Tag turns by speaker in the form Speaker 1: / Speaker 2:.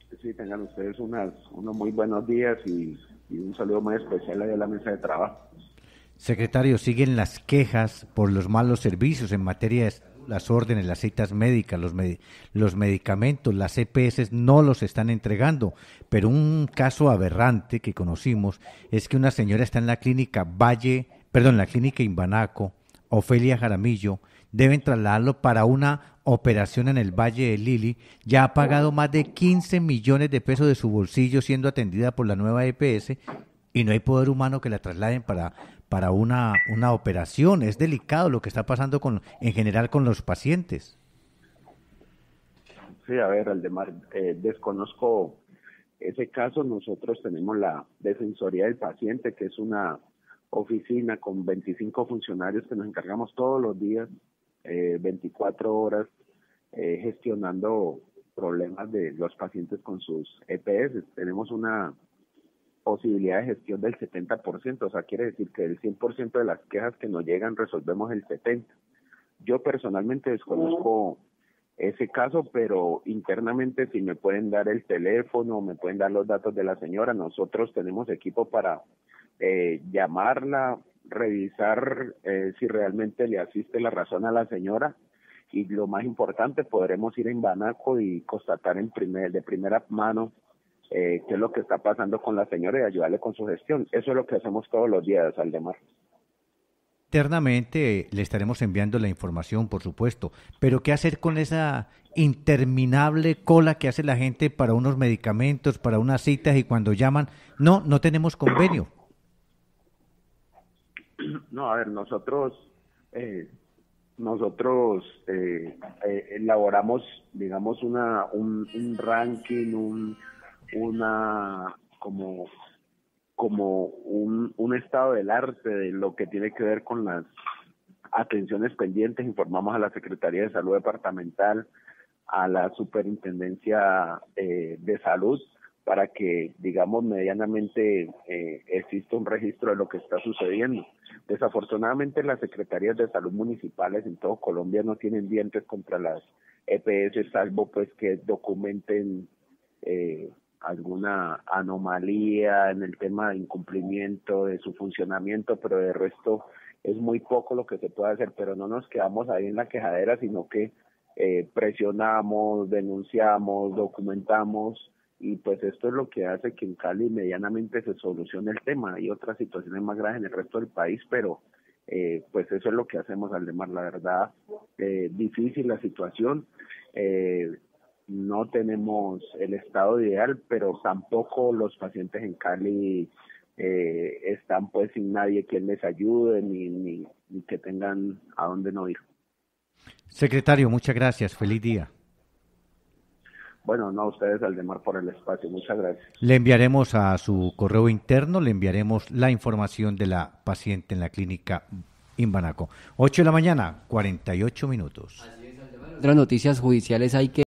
Speaker 1: Sí, tengan ustedes unos muy buenos días y un saludo muy especial ahí a la mesa de trabajo.
Speaker 2: Secretario, siguen las quejas por los malos servicios en materia de salud, las órdenes, las citas médicas, los medicamentos, las EPS no los están entregando. Pero un caso aberrante que conocimos es que una señora está en la clínica la clínica Imbanaco, Ofelia Jaramillo, deben trasladarlo para una operación en el Valle de Lili, ya ha pagado más de 15 millones de pesos de su bolsillo siendo atendida por la nueva EPS y no hay poder humano que la trasladen para una operación. Es delicado lo que está pasando en general con los pacientes.
Speaker 1: Sí, a ver, Aldemar, desconozco ese caso. Nosotros tenemos la Defensoría del Paciente, que es una oficina con 25 funcionarios que nos encargamos todos los días, 24 horas, gestionando problemas de los pacientes con sus EPS. Tenemos una posibilidad de gestión del 70%, o sea, quiere decir que del 100% de las quejas que nos llegan resolvemos el 70%. Yo personalmente desconozco ese caso, pero internamente si me pueden dar el teléfono, me pueden dar los datos de la señora, nosotros tenemos equipo para llamarla, revisar si realmente le asiste la razón a la señora y lo más importante, podremos ir en Banaco y constatar de primera mano qué es lo que está pasando con la señora y ayudarle con su gestión. Eso es lo que hacemos todos los días, Aldemar.
Speaker 2: Internamente le estaremos enviando la información, por supuesto, pero ¿qué hacer con esa interminable cola que hace la gente para unos medicamentos, para unas citas y cuando llaman, no tenemos convenio?
Speaker 1: No, a ver, eh, nosotros elaboramos, digamos, un ranking, una como un estado del arte de lo que tiene que ver con las atenciones pendientes. Informamos a la Secretaría de Salud Departamental, a la Superintendencia de Salud, para que, digamos, medianamente exista un registro de lo que está sucediendo. Desafortunadamente, las secretarías de salud municipales en todo Colombia no tienen dientes contra las EPS, salvo pues que documenten alguna anomalía en el tema de incumplimiento de su funcionamiento, pero de resto es muy poco lo que se puede hacer. Pero no nos quedamos ahí en la quejadera, sino que presionamos, denunciamos, documentamos, y pues esto es lo que hace que en Cali medianamente se solucione el tema. Hay otras situaciones más graves en el resto del país, pero pues eso es lo que hacemos, Aldemar. La verdad, difícil la situación. No tenemos el estado ideal, pero tampoco los pacientes en Cali están pues sin nadie quien les ayude, ni que tengan a dónde no ir.
Speaker 2: Secretario, muchas gracias. Feliz día.
Speaker 1: Bueno, no a ustedes, Aldemar, por el espacio. Muchas gracias.
Speaker 2: Le enviaremos a su correo interno, le enviaremos la información de la paciente en la clínica Imbanaco. 8 de la mañana, 48 minutos.
Speaker 3: Otras noticias judiciales hay que